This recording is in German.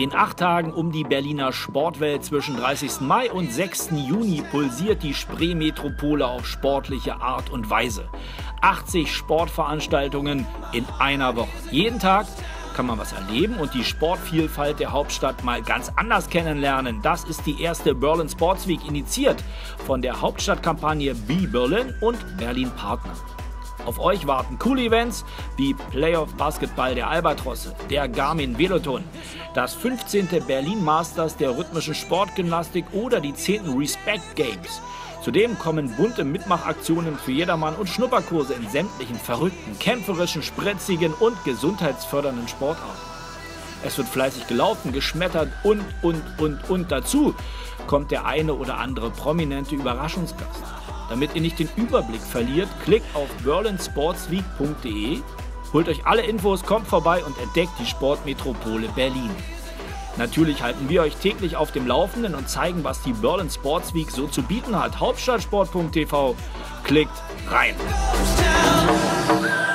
In 8 Tagen um die Berliner Sportwelt zwischen 30. Mai und 6. Juni pulsiert die Spree-Metropole auf sportliche Art und Weise. 80 Sportveranstaltungen in einer Woche. Jeden Tag kann man was erleben und die Sportvielfalt der Hauptstadt mal ganz anders kennenlernen. Das ist die erste Berlin Sports Week, initiiert von der Hauptstadtkampagne Be Berlin und Berlin Partner. Auf euch warten coole Events wie Playoff Basketball der Albatrosse, der Garmin Veloton, das 15. Berlin Masters der rhythmischen Sportgymnastik oder die 10. Respect Games. Zudem kommen bunte Mitmachaktionen für jedermann und Schnupperkurse in sämtlichen verrückten, kämpferischen, spritzigen und gesundheitsfördernden Sportarten. Es wird fleißig gelaufen, geschmettert und dazu kommt der eine oder andere prominente Überraschungsgast. Damit ihr nicht den Überblick verliert, klickt auf berlinsportsweek.de, holt euch alle Infos, kommt vorbei und entdeckt die Sportmetropole Berlin. Natürlich halten wir euch täglich auf dem Laufenden und zeigen, was die Berlin Sports Week so zu bieten hat. Hauptstadtsport.tv, klickt rein!